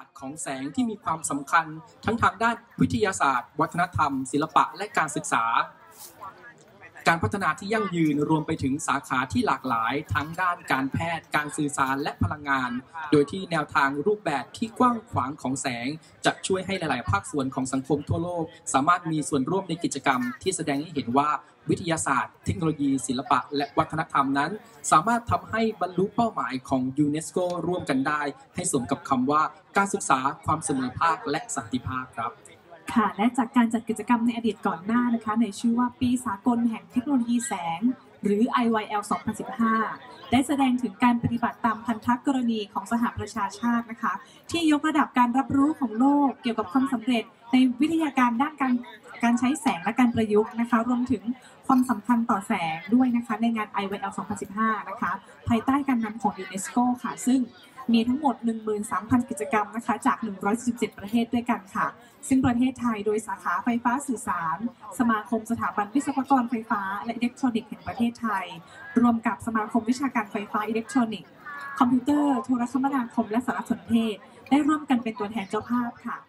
สตร์ของแสงที่มีความสำคัญทั้งทางด้านวิทยาศาสตร์วัฒนธรรมศิลปะและการศึกษาการพัฒนาที่ยั่งยืนรวมไปถึงสาขาที่หลากหลายทั้งด้านการแพทย์การสื่อสารและพลังงานโดยที่แนวทางรูปแบบที่กว้างขวางของแสงจะช่วยให้หลายๆภาคส่วนของสังคมทั่วโลกสามารถมีส่วนร่วมในกิจกรรมที่แสดงให้เห็นว่าวิทยาศาสตร์เทคโนโลยีศิลปะและวัฒนธรรมนั้นสามารถทำให้บรรลุเป้าหมายของยูเนสโกร่วมกันได้ให้สมกับคำว่าการศึกษาความเสมอภาคและสันติภาพครับค่ะและจากการจัดกิจกรรมในอดีตก่อนหน้านะคะในชื่อว่าปีสากลแห่งเทคโนโลยีแสงหรือ IYL 2015 ได้แสดงถึงการปฏิบัติตามพันธกรณีของสหประชาชาตินะคะที่ยกระดับการรับรู้ของโลกเกี่ยวกับความสำเร็จในวิทยาการด้านการใช้แสงและการประยุกต์นะคะรวมถึงความสำคัญต่อแสงด้วยนะคะในงาน IYL 2015 นะคะภายใต้การนำของยูเนสโกค่ะซึ่งมีทั้งหมด 13,000 กิจกรรมนะคะจาก147ประเทศด้วยกันค่ะซึ่งประเทศไทยโดยสาขาไฟฟ้าสื่อสารสมาคมสถาบันวิศวกรไฟฟ้าและอิเล็กทรอนิกส์แห่งประเทศไทยรวมกับสมาคมวิชาการไฟฟ้าอิเล็กทรอนิกส์คอมพิวเตอร์โทรคมนาคมและสารสนเทศได้ร่วมกันเป็นตัวแทนเจ้าภาพค่ะ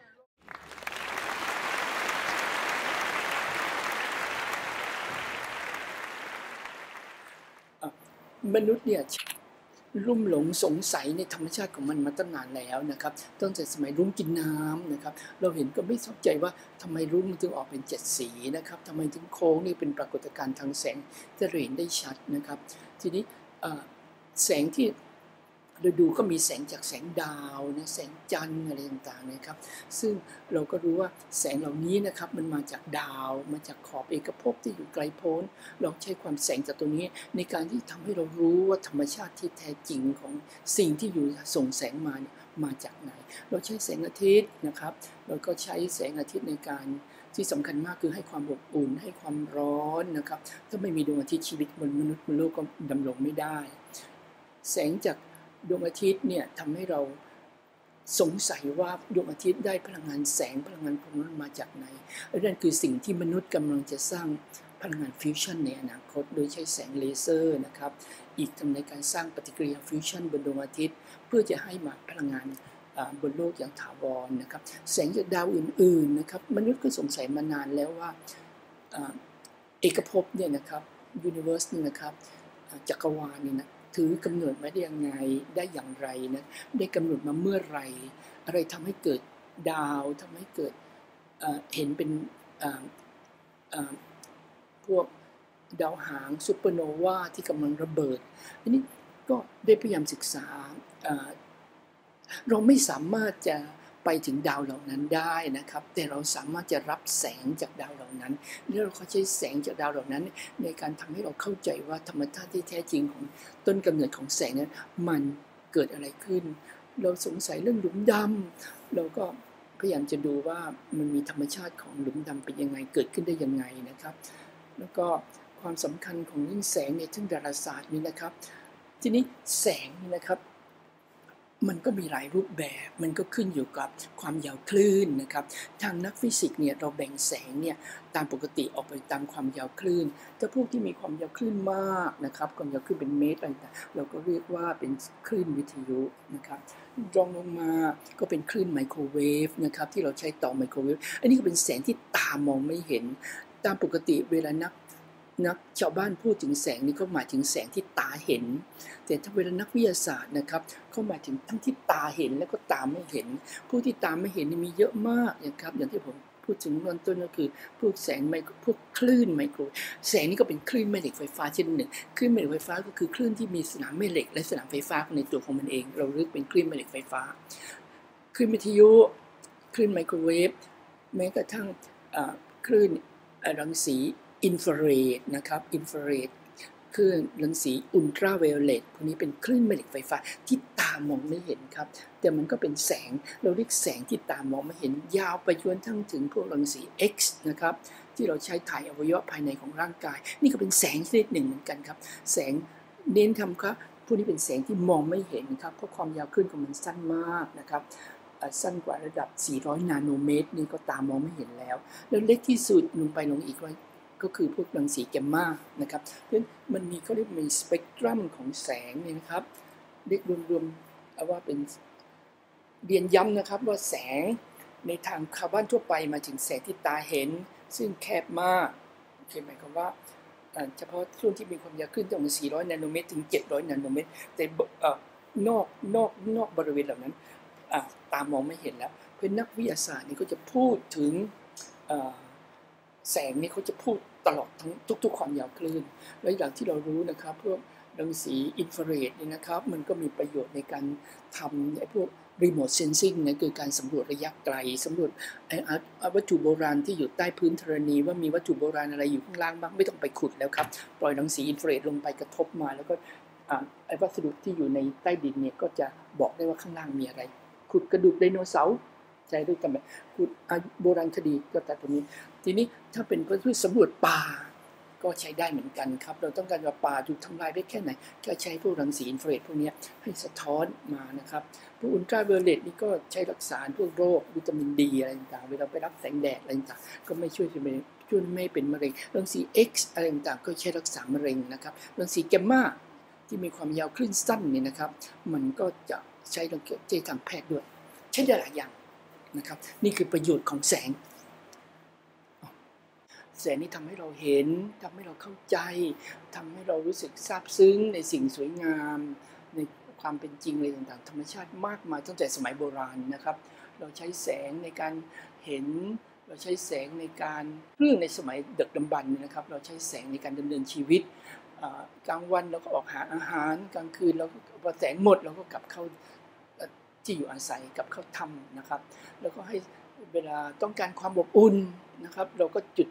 มนุษย์เนี่ยลุ่มหลงสงสัยในธรรมชาติของมันมาตั้งนานแล้วนะครับตั้งแต่สมัยรุ้งกินน้ำนะครับเราเห็นก็ไม่เข้าใจว่าทำไมรุ้งมันถึงออกเป็น7สีนะครับทำไมถึงโค้งนี่เป็นปรากฏการณ์ทางแสงที่เราเห็นได้ชัดนะครับทีนี้แสงที่เราดูก็มีแสงจากแสงดาวนะแสงจันทร์อะไรต่างๆนะครับซึ่งเราก็รู้ว่าแสงเหล่านี้นะครับมันมาจากดาวมาจากขอบเอกภพที่อยู่ไกลโพ้นเราใช้ความแสงจากตัวนี้ในการที่ทำให้เรารู้ว่าธรรมชาติที่แท้จริงของสิ่งที่อยู่ส่งแสงมาเนี่ยมาจากไหนเราใช้แสงอาทิตย์นะครับเราก็ใช้แสงอาทิตย์ในการที่สำคัญมากคือให้ความอบอุ่นให้ความร้อนนะครับถ้าไม่มีดวงอาทิตย์ชีวิตบนมนุษย์บนโลกก็ดำรงไม่ได้แสงจากดวงอาทิตย์เนี่ยทำให้เราสงสัยว่าดวงอาทิตย์ได้พลังงานแสงพลังงานของมันมาจากไหนนั่นคือสิ่งที่มนุษย์กำลังจะสร้างพลังงานฟิวชั่นในอนาคตโดยใช้แสงเลเซอร์นะครับอีกทั้งในการสร้างปฏิกิริยาฟิวชั่นบนดวงอาทิตย์เพื่อจะให้มาพลังงานบนโลกอย่างถาวรนะครับแสงจากดาวอื่นๆนะครับมนุษย์ก็สงสัยมานานแล้วว่าเอกภพเนี่ยนะครับยูนิเวอร์สนี่นะครับจักรวาลนี่นะถือกำเนิดมาได้ยังไงได้อย่างไรนะได้กำหนดมาเมื่อไรอะไรทำให้เกิดดาวทำให้เกิดเห็นเป็นพวกดาวหางซูเปอร์โนวาที่กำลังระเบิดอันนี้ก็ได้พยายามศึกษาเราไม่สามารถจะไปถึงดาวเหล่านั้นได้นะครับแต่เราสามารถจะรับแสงจากดาวเหล่านั้นแล้วเราก็ใช้แสงจากดาวเหล่านั้นในการทำให้เราเข้าใจว่าธรรมชาติที่แท้จริงของต้นกำเนิดของแสงนั้นมันเกิดอะไรขึ้นเราสงสัยเรื่องหลุมดำเราก็พยายามจะดูว่ามันมีธรรมชาติของหลุมดำเป็นยังไงเกิดขึ้นได้ยังไงนะครับแล้วก็ความสำคัญของเรื่องแสงในทางดาราศาสตร์นี่นะครับทีนี้แสงนี่นะครับมันก็มีหลายรูปแบบมันก็ขึ้นอยู่กับความยาวคลื่นนะครับทางนักฟิสิกส์เนี่ยเราแบ่งแสงเนี่ยตามปกติออกไปตามความยาวคลื่นถ้าพวกที่มีความยาวคลื่นมากนะครับความยาวคลื่นเป็นเมตรอะไรต่างเราก็เรียกว่าเป็นคลื่นวิทยุนะครับรองลงมาก็เป็นคลื่นไมโครเวฟนะครับที่เราใช้ต่อไมโครเวฟอันนี้ก็เป็นแสงที่ตามองไม่เห็นตามปกติเวลานักชาวบ้านพูดถึงแสงนี่ก็หมายถึงแสงที่ตาเห็นแต่ถ้าเวลานักวิทยาศาสตร์นะครับเขาหมายถึงทั้งที่ตาเห็นแล้วก็ตาไม่เห็นผู้ที่ตาไม่เห็นมีเยอะมากนะครับอย่างที่ผมพูดถึงตอนต้นก็คือพวกแสงพวกคลื่นไมโครแสงนี่ก็เป็นคลื่นแม่เหล็กไฟฟ้าชนิดหนึ่งคลื่นแม่เหล็กไฟฟ้าก็คือคลื่นที่มีสนามแม่เหล็กและสนามไฟฟ้าในตัวของมันเองเราเรียกเป็นคลื่นแม่เหล็กไฟฟ้าคลื่นวิทยุคลื่นไมโครเวฟแม้กระทั่งคลื่นรังสีอินฟราเรดนะครับอินฟราเรดคลื่นรังสีอุลตราไวโอเลตพวกนี้เป็นคลื่นแม่เหล็กไฟฟ้าที่ตามองไม่เห็นครับแต่มันก็เป็นแสงเราเรียกแสงที่ตามองไม่เห็นยาวไปจนทั้งถึงพวกรังสี X นะครับที่เราใช้ถ่ายอวัยวะภายในของร่างกายนี่ก็เป็นแสงชนิดหนึ่งเหมือนกันครับแสงเน้นทำครับพวกนี้เป็นแสงที่มองไม่เห็นครับเพราะความยาวคลื่นของมันสั้นมากนะครับสั้นกว่าระดับ400นาโนเมตรนี่ก็ตามองไม่เห็นแล้วเล็กที่สุดลงอีกก็คือพวกรังสีแกมมานะครับเพราะฉะนั้นมันมีเขาเรียกมีสเปกตรัมของแสงเนี่ยนะครับเรียกรวมๆว่าเป็นเรียนย้ำนะครับว่าแสงในทางชาวบ้านทั่วไปมาถึงแสงที่ตาเห็นซึ่งแคบมากคือหมายความว่าเฉพาะช่วงที่มีความยาวขึ้นตั้งแต่400 นาโนเมตรถึง 700 นาโนเมตรแต่นอกบริเวณเหล่านั้นตามองไม่เห็นแล้วเพราะนักวิทยาศาสตร์นี่ก็จะพูดถึงแสงนี่เขาจะพูดตลอดทั้งทุกความยาวคลื่นและอย่างที่เรารู้นะครับพวกรังสีอินฟราเรดนี่นะครับมันก็มีประโยชน์ในการทำไอ้พวกรีโมทเซนซิงนะคือการสำรวจระยะไกลสำรวจวัตถุโบราณที่อยู่ใต้พื้นธรณีว่ามีวัตถุโบราณอะไรอยู่ข้างล่างบ้างไม่ต้องไปขุดแล้วครับปล่อยรังสีอินฟราเรดลงไปกระทบมาแล้วก็ไอ้วัสดุที่อยู่ในใต้ดินเนี่ยก็จะบอกได้ว่าข้างล่างมีอะไรขุดกระดูกไดโนเสาร์ใช้ด้วยกันแบบขุดโบราณคดีก็แต่ตรงนี้ทีนี้ถ้าเป็นเพื่อสำรวจป่าก็ใช้ได้เหมือนกันครับเราต้องการว่าป่าถูกทำลายไปแค่ไหนก็ใช้พวกรังสีอินฟราเรดพวกนี้ให้สะท้อนมานะครับพวกอุลตราไวโอเลตนี่ก็ใช้รักษาพวกโรควิตามินดีอะไรต่างๆเวลาไปรับแสงแดดอะไรต่างๆก็ไม่ช่วยไม่เป็นมะเร็งรังสี X อะไรต่างๆก็ใช้รักษามะเร็งนะครับรังสีแกมมาที่มีความยาวคลื่นสั้นนี่นะครับมันก็จะใช้ทางแพทย์ด้วยใช้ได้หลายอย่างนะครับนี่คือประโยชน์ของแสงนี่ทำให้เราเห็นทำให้เราเข้าใจทำให้เรารู้สึกซาบซึ้งในสิ่งสวยงามในความเป็นจริงอะไรต่างๆธรรมชาติมากมายตั้งแต่สมัยโบราณนะครับเราใช้แสงในการเห็นเราใช้แสงในการเรื่องในสมัยดึกดำบรรพ์นะครับเราใช้แสงในการดำเนินชีวิตกลางวันเราก็ออกหาอาหารกลางคืนเราก็พอแสงหมดเราก็กลับเข้าที่อยู่อาศัยกลับเข้าถ้ำนะครับแล้วก็ให้เวลาต้องการความอบอุ่นนะครับเราก็จุด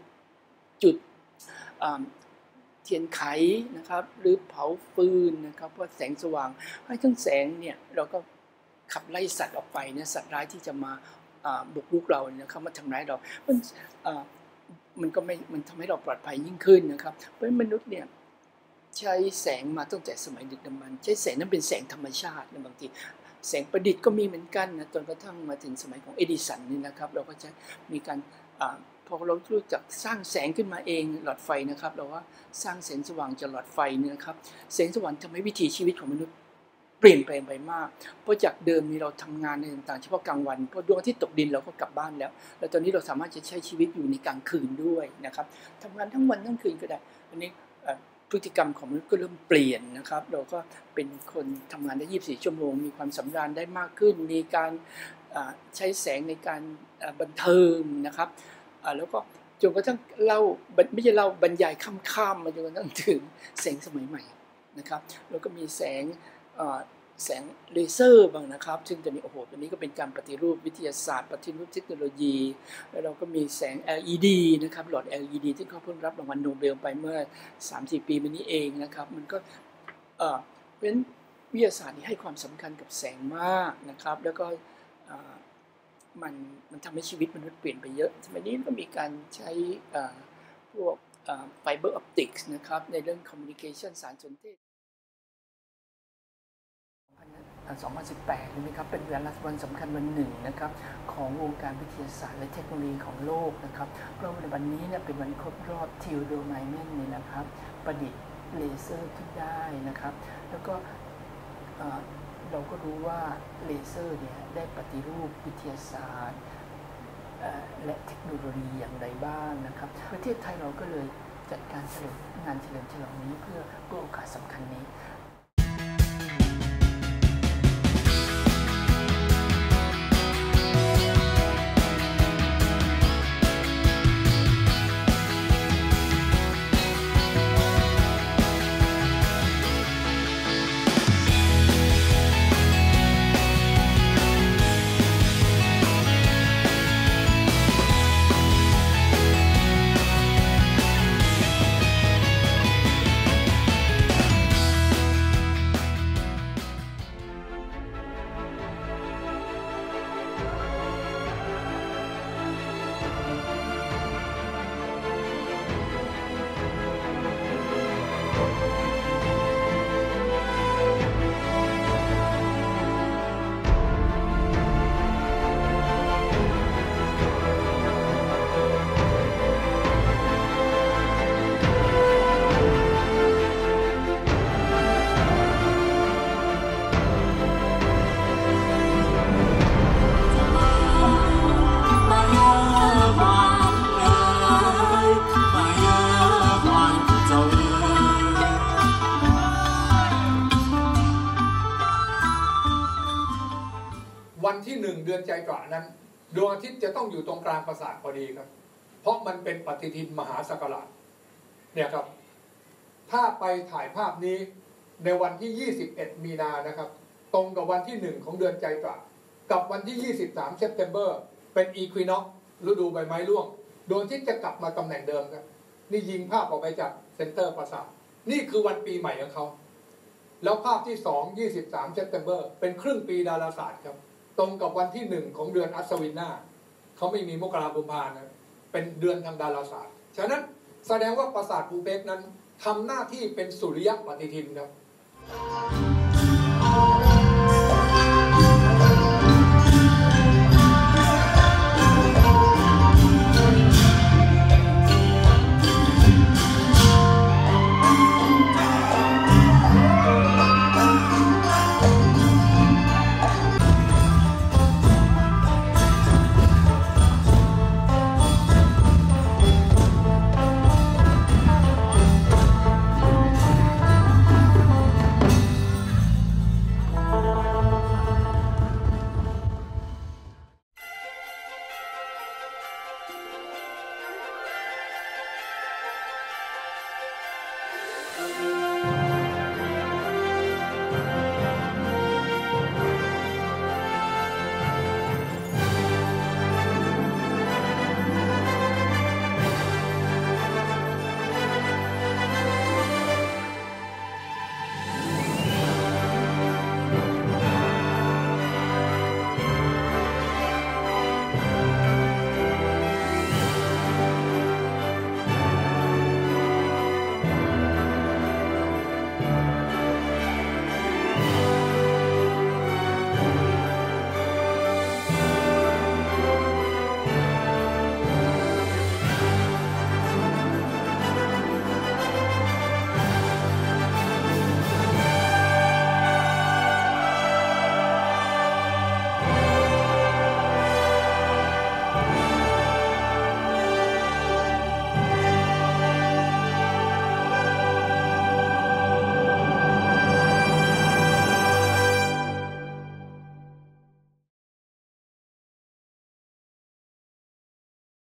เทียนไขนะครับหรือเผาฟืนนะครับเพราะแสงสว่างให้ทั้งแสงเนี่ยเราก็ขับไล่สัตว์ออกไปเนี่ยสัตว์ร้ายที่จะมาบุกรุกเราเนี่ยเขามาทำร้ายเรามันก็ไม่มันทำให้เราปลอดภัยยิ่งขึ้นนะครับเพราะมนุษย์เนี่ยใช้แสงมาตั้งแต่สมัยดึกดำบรรพ์ใช้แสงนั้นเป็นแสงธรรมชาตินะบางทีแสงประดิษฐ์ก็มีเหมือนกันนะจนกระทั่งมาถึงสมัยของเอดิสันนี่นะครับเราก็จะมีการพอเรารู้จักสร้างแสงขึ้นมาเองหลอดไฟนะครับเราว่าสร้างแสงสว่างจากหลอดไฟเนี่ยนะครับแสงสว่างทำให้วิถีชีวิตของมนุษย์เปลี่ยนแปลงไปมากเพราะจากเดิมนี่เราทำงานในต่างๆเฉพาะกลางวันพอดวงอาทิตย์ตกดินเราก็กลับบ้านแล้วตอนนี้เราสามารถจะใช้ชีวิตอยู่ในกลางคืนด้วยนะครับทำงานทั้งวันทั้งคืนก็ได้อันนี้พฤติกรรมของมนุษย์ก็เริ่มเปลี่ยนนะครับเราก็เป็นคนทำงานได้24 ชั่วโมงมีความสำราญได้มากขึ้นมีการใช้แสงในการบันเทิงนะครับแล้วก็จนกระทั่งไม่ใช่บรรยายข้ามมาจนกระทั่งถึงแสงสมัยใหม่นะครับแล้วก็มีแสงเลเซอร์บ้างนะครับซึ่งตอนนี้ก็เป็นการปฏิรูปวิทยาศาสตร์ปฏิรูปเทคโนโลยีแล้วเราก็มีแสง LED นะครับหลอด LED ที่เขาเพิ่งรับรางวัลโนเบลไปเมื่อ 3-4 ปีมานี้เองนะครับมันก็เป็นวิทยาศาสตร์ที่ให้ความสำคัญกับแสงมากนะครับแล้วก็มันทำให้ชีวิตมนุษย์เปลี่ยนไปเยอะสมัยนี้ก็มีการใช้พวกไฟเบอร์ออปติกส์นะครับในเรื่องคอมมิวนิเคชันสารสนเทศ2018นะครับเป็นวันสำคัญวันหนึ่งนะครับของวงการวิทยาศาสตร์และเทคโนโลยีของโลกนะครับเพราะในวันนี้เนี่ยเป็นวันครบรอบทิวโดไมเมนเนี่ยนะครับประดิษฐ์เลเซอร์ขึ้นได้นะครับแล้วก็เราก็รู้ว่าเลเซอร์เนี่ยได้ปฏิรูปวิทยาศาสตร์และเทคโนโลยีอย่างไรบ้างนะครับประเทศไทยเราก็เลยจัดการงานเฉลิมฉลองนี้เพื่อโอกาสสำคัญนี้ 1เดือนใจตระนั้นดวงอาทิตย์จะต้องอยู่ตรงกลางปราสาทพอดีครับเพราะมันเป็นปฏิทินมหาศักราชเนี่ยครับถ้าไปถ่ายภาพนี้ในวันที่21มีนานะครับตรงกับวันที่1ของเดือนใจตระกับวันที่23เซปเทมเบอร์เป็นอีควินอกซ์ฤดูใบไม้ร่วงดวงอาทิตย์จะกลับมาตำแหน่งเดิมครับนี่ยิงภาพออกไปจากเซนเตอร์ปราสาทนี่คือวันปีใหม่ของเขาแล้วภาพที่2 23เซปเทมเบอร์เป็นครึ่งปีดาราศาสตร์ครับตรงกับวันที่1ของเดือนอัศวินนาเขาไม่มีมกราคมพานะเป็นเดือนทางดาราศาสตร์ฉะนั้นแสดงว่าปราสาทภูเบศนั้นทำหน้าที่เป็นสุริยปฏิทินครับ